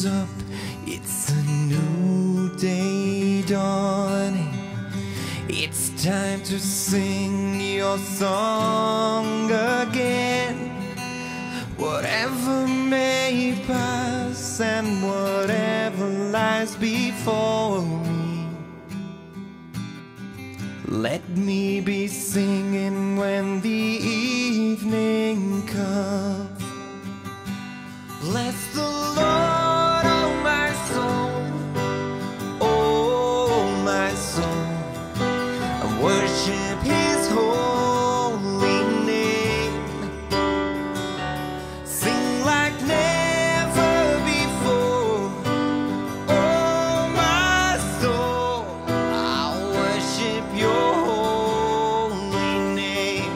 rose up, it's a new day dawning. It's time to sing your song again. Whatever may pass and whatever lies before me, let me be singing when the evening comes. Bless the Lord, oh my soul, oh my soul, and worship His holy name. Sing like never before, oh my soul, I'll worship Your holy name.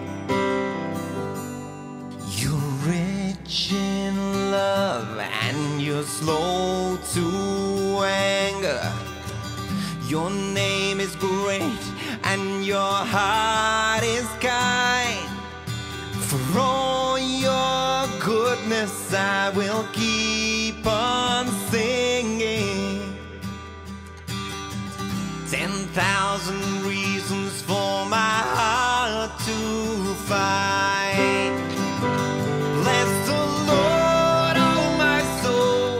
You're rich in love and You're slow to anger. Your name is great and Your heart is kind. For all Your goodness I will keep on singing. 10,000 reasons for my heart to find. Bless the Lord, oh my soul,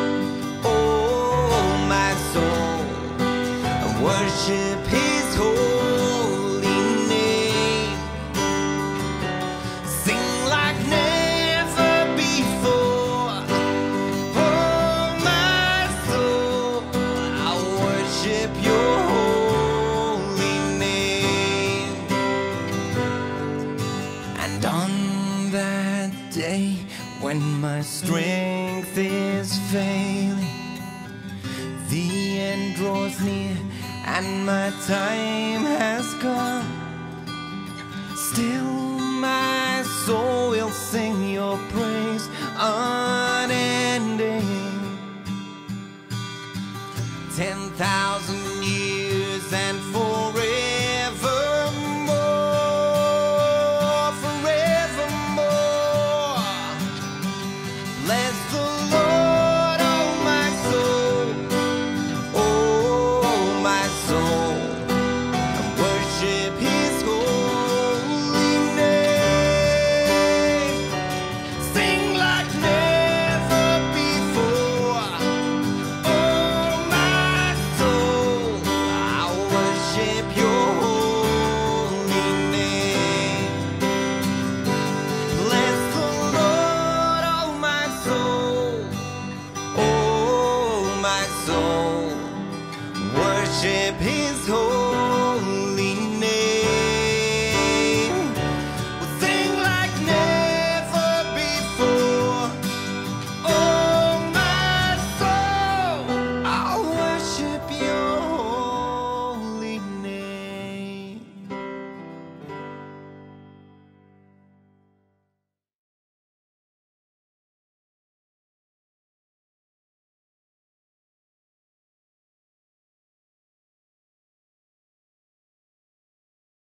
oh my soul, and worship His holy name. Sing like never before, oh my soul, I'll worship Your holy name. And on that day when my strength is failing, the end draws near and my time has come, still my soul will sing Your praise unending. 10,000 years and forevermore, forevermore. Bless the Lord, oh my soul, oh my soul, and worship His holy name. Sing like never before, oh my soul, I'll worship Your holy name. Bless the Lord, oh my soul, oh my soul, worship His